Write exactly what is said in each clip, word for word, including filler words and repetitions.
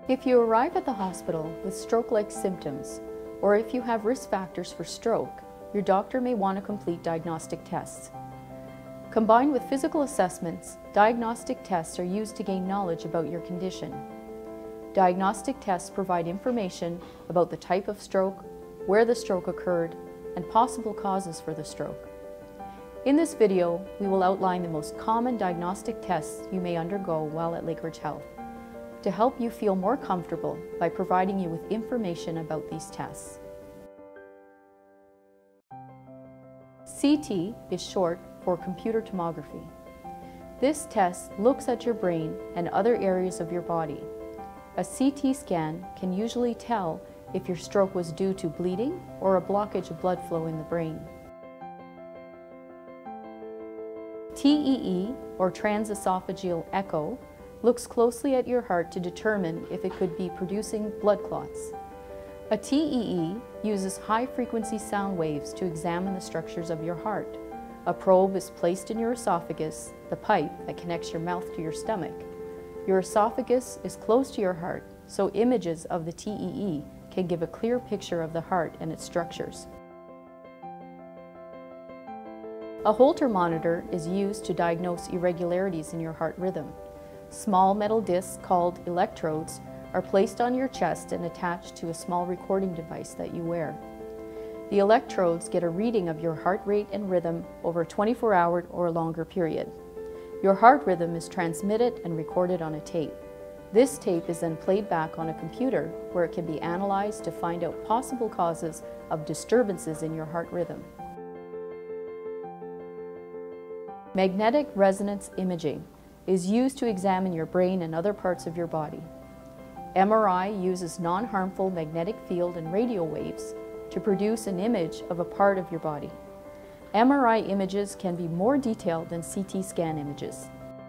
If you arrive at the hospital with stroke-like symptoms, or if you have risk factors for stroke, your doctor may want to complete diagnostic tests. Combined with physical assessments, diagnostic tests are used to gain knowledge about your condition. Diagnostic tests provide information about the type of stroke, where the stroke occurred, and possible causes for the stroke. In this video, we will outline the most common diagnostic tests you may undergo while at Lakeridge Health, to help you feel more comfortable by providing you with information about these tests. C T is short for computer tomography. This test looks at your brain and other areas of your body. A C T scan can usually tell if your stroke was due to bleeding or a blockage of blood flow in the brain. T E E, or transesophageal echo, looks closely at your heart to determine if it could be producing blood clots. A T E E uses high-frequency sound waves to examine the structures of your heart. A probe is placed in your esophagus, the pipe that connects your mouth to your stomach. Your esophagus is close to your heart, so images of the T E E can give a clear picture of the heart and its structures. A Holter monitor is used to diagnose irregularities in your heart rhythm. Small metal discs called electrodes are placed on your chest and attached to a small recording device that you wear. The electrodes get a reading of your heart rate and rhythm over a twenty-four hour or longer period. Your heart rhythm is transmitted and recorded on a tape. This tape is then played back on a computer where it can be analyzed to find out possible causes of disturbances in your heart rhythm. Magnetic resonance imaging is used to examine your brain and other parts of your body. M R I uses non-harmful magnetic field and radio waves to produce an image of a part of your body. M R I images can be more detailed than C T scan images.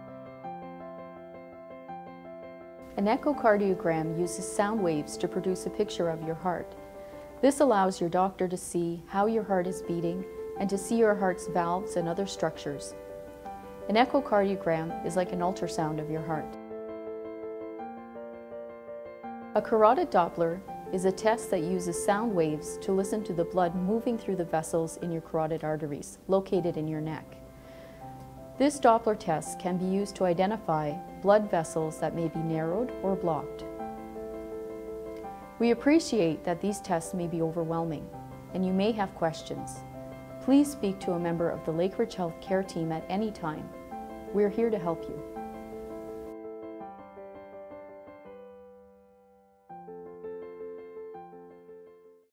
An echocardiogram uses sound waves to produce a picture of your heart. This allows your doctor to see how your heart is beating and to see your heart's valves and other structures. An echocardiogram is like an ultrasound of your heart. A Carotid Doppler is a test that uses sound waves to listen to the blood moving through the vessels in your carotid arteries, located in your neck. This Doppler test can be used to identify blood vessels that may be narrowed or blocked. We appreciate that these tests may be overwhelming, and you may have questions. Please speak to a member of the Lakeridge Health Care team at any time. We're here to help you.